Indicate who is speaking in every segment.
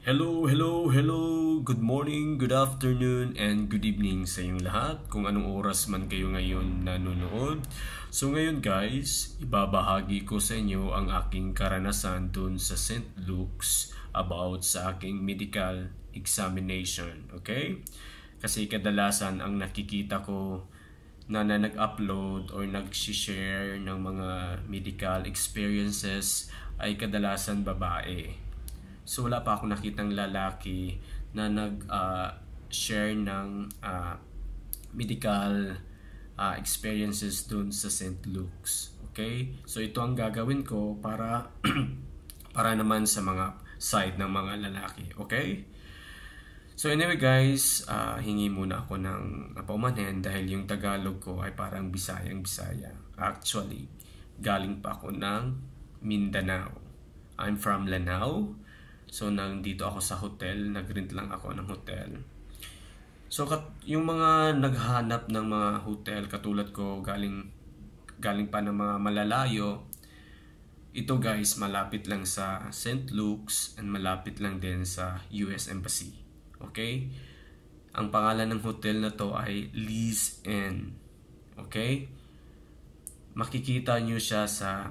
Speaker 1: Hello. Good morning, good afternoon, and good evening sa inyong lahat kung anong oras man kayo ngayon nanonood. So ngayon guys, ibabahagi ko sa inyo ang aking karanasan dun sa St. Luke's about sa aking medical examination. Okay? Kasi kadalasan ang nakikita ko na nag-upload or nag-share ng mga medical experiences ay kadalasan babae. So wala pa ako nakitang lalaki na nag-share ng medical experiences dun sa St. Luke's. Okay? So ito ang gagawin ko para para naman sa mga side ng mga lalaki. Okay? So anyway guys, hingi muna ako ng paumanhin dahil yung Tagalog ko ay parang Bisaya. Actually, galing pa ako ng Mindanao. I'm from Lanao. So nandito ako sa hotel, nag-rent lang ako ng hotel. So yung mga naghahanap ng mga hotel katulad ko galing pa ng mga malalayo, ito guys malapit lang sa St. Luke's and malapit lang din sa US Embassy. Okay? Ang pangalan ng hotel na to ay Lee's Inn. Okay? Makikita nyo siya sa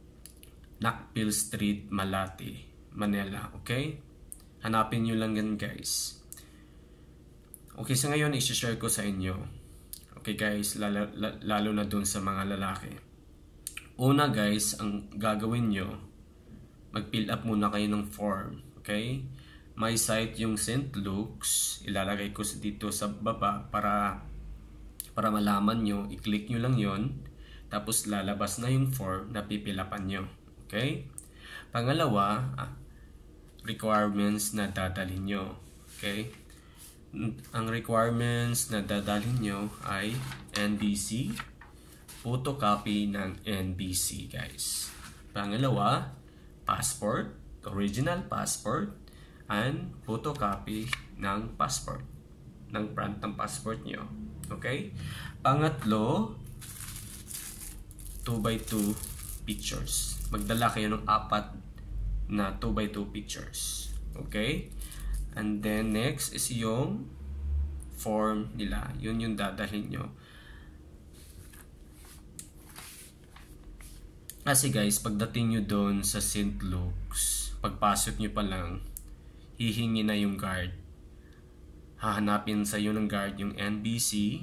Speaker 1: Nakpil Street, Malate, Manila. Okay? Hanapin nyo lang yan guys. Okay, so ngayon i-share ko sa inyo. Okay guys, lalo na dun sa mga lalaki. Una guys, ang gagawin nyo, mag-fill up muna kayo ng form. Okay? May site yung St. Luke's. Ilalagay ko dito sa baba para malaman nyo. I-click nyo lang yon. Tapos lalabas na yung form na pipilapan nyo. Okay? Pangalawa, requirements na dadalhin nyo. Okay? Ang requirements na dadalhin nyo ay NBC, photocopy ng NBC guys. Pangalawa, passport, original passport, and photocopy ng passport, ng front ng passport nyo. Okay? Pangatlo, 2x2 pictures. Magdala kayo ng 4 na 2x2 pictures. Okay? And then next is yung form nila. Yun yung dadalhin nyo. Kasi guys, pagdating nyo doon sa St. Luke's, pagpasok nyo pa lang, hihingi na yung guard. Hahanapin sa iyo ng guard yung NBC,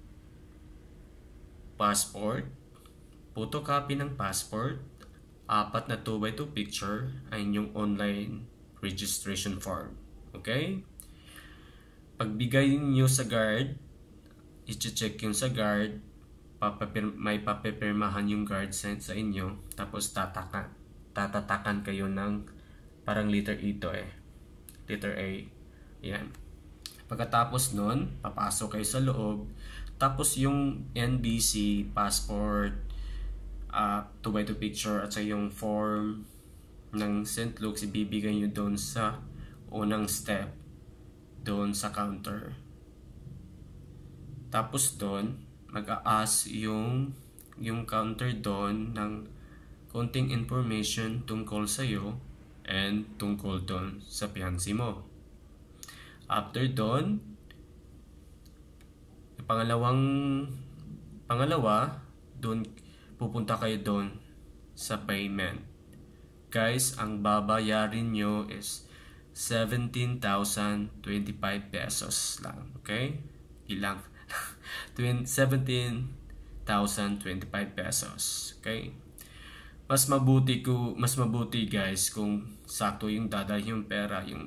Speaker 1: passport, photocopy ng passport, 4 na 2x2 picture, ay yung online registration form. Okay? Pagbigay nyo sa guard, i-check yung sa guard, may papipirmahan yung guard sa inyo, tapos tatatakan kayo ng parang letter ito letter A. Yan. Pagkatapos nun, papasok kayo sa loob, tapos yung NBC, passport, 2x2 picture at sa yung form ng St. Luke's ibibigay nyo doon sa unang step doon sa counter. Tapos doon mag-a-ask yung counter doon ng konting information tungkol sa iyo and tungkol doon sa fiancé mo. After doon, pangalawa doon pupunta kayo doon sa payment. Guys, ang babayarin nyo is 17,025 pesos lang. Okay? Ilang? 17,025 pesos. Okay? Mas mabuti guys kung sakto yung dadalhin yung pera, yung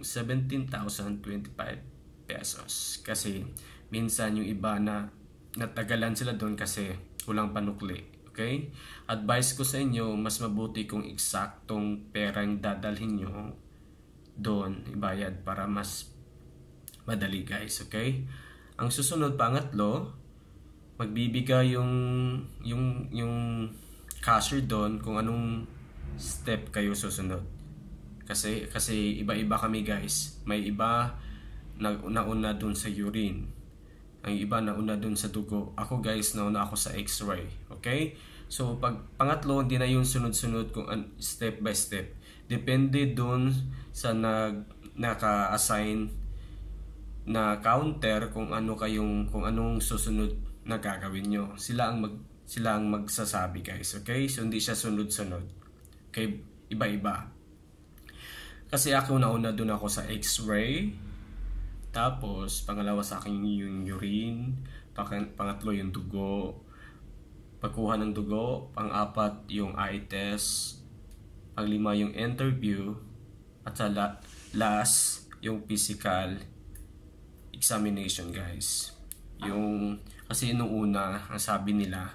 Speaker 1: 17,025 pesos. Kasi minsan yung iba na natagalan sila doon kasi walang panukli. Okay? Advice ko sa inyo, mas mabuti kung eksaktong pera yung dadalhin nyo doon ibayad para mas madali guys. Okay? Ang susunod, pangatlo, magbibigay yung cashier doon kung anong step kayo susunod. Kasi iba-iba kami guys. May iba nauna doon sa urine. Ang iba nauna dun sa dugo. Ako guys, nauna ako sa x-ray. Okay? So, pag pangatlo, hindi na yung sunod-sunod kung step by step. Depende dun sa naka-assign na counter kung anong susunod na gagawin nyo. Sila ang magsasabi, guys. Okay? So hindi siya sunod-sunod. Okay? Iba-iba. Kasi ako nauna doon ako sa X-ray. Tapos pangalawa sa akin yung urine, pangatlo yung dugo, pagkuha ng dugo, pang-apat yung eye test, pang-lima yung interview, at sa last yung physical examination, guys. Kasi nung una, ang sabi nila,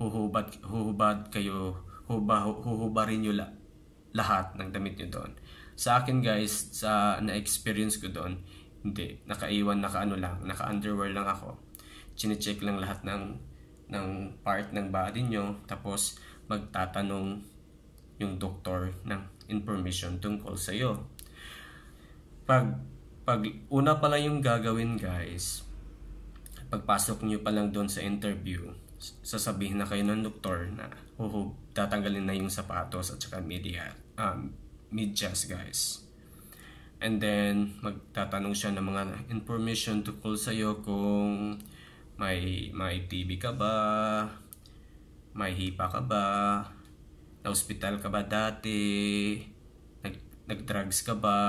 Speaker 1: huhubarin nyo lahat ng damit nyo doon. Sa akin, guys, sa na-experience ko doon, hindi, naka-underwear lang ako. Chine-check lang lahat ng part ng body nyo, tapos magtatanong yung doktor ng information tungkol sa iyo. Pag una pa lang yung gagawin, guys, pagpasok nyo pa lang doon sa interview, sasabihin na kayo ng doktor na tatanggalin na yung sapatos at saka medyas, guys. And then magtatanong siya ng mga information tungkol sa iyo, kung may TB ka ba, may HIPA ka ba, na-hospital ka ba dati, nag-drugs ka ba,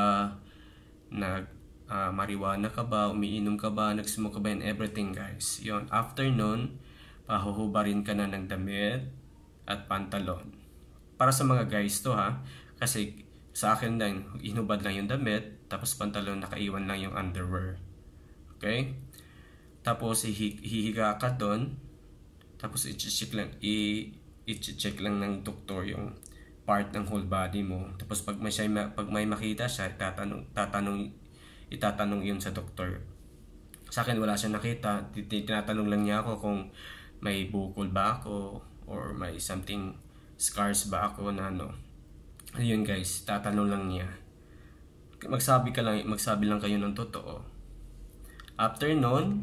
Speaker 1: marijuana ka ba, umiinom ka ba, nag-smoke ka ba, and everything, guys. Yon. After nun, pahuhubarin ka na ng damit at pantalon. Para sa mga guys to, ha, kasi sa akin lang, inubad lang yung damit, tapos pantalon, nakaiwan lang yung underwear. Okay? Tapos hihiga ka doon, tapos i-check lang ng doktor yung part ng whole body mo. Tapos pag may makita siya, itatanong yun sa doktor. Sa akin wala siya nakita, tinatanong lang niya ako kung may bukol ba ako or may something scars ba ako na Ayun, guys, tatanong lang niya. Magsabi lang kayo ng totoo. After nun,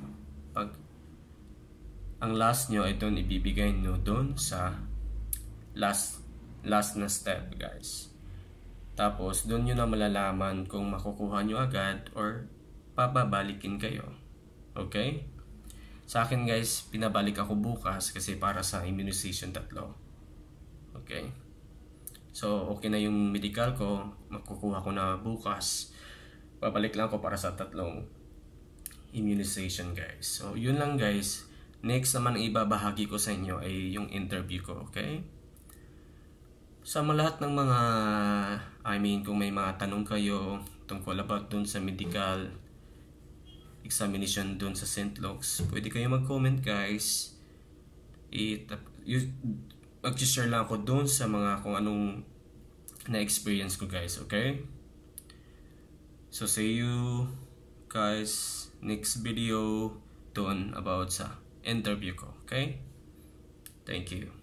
Speaker 1: ang last nyo ay doon ibibigay nyo doon sa last na step, guys. Tapos doon nyo na malalaman kung makukuha nyo agad or pababalikin kayo. Okay? Sa akin, guys, pinabalik ako bukas kasi para sa immunization 3. Okay? So okay na yung medical ko, makukuha ko na bukas. Babalik lang ako para sa 3 immunization, guys. So yun lang, guys. Next naman ibabahagi ko sa inyo ay yung interview ko, okay? Sa lahat ng mga, kung may mga tanong kayo tungkol about dun sa medical examination dun sa St. Luke's, pwede kayo mag-comment, guys. Mag-share lang ako dun sa mga kung anong na-experience ko, guys, okay? So see you guys next video dun about sa interview ko, okay? Thank you.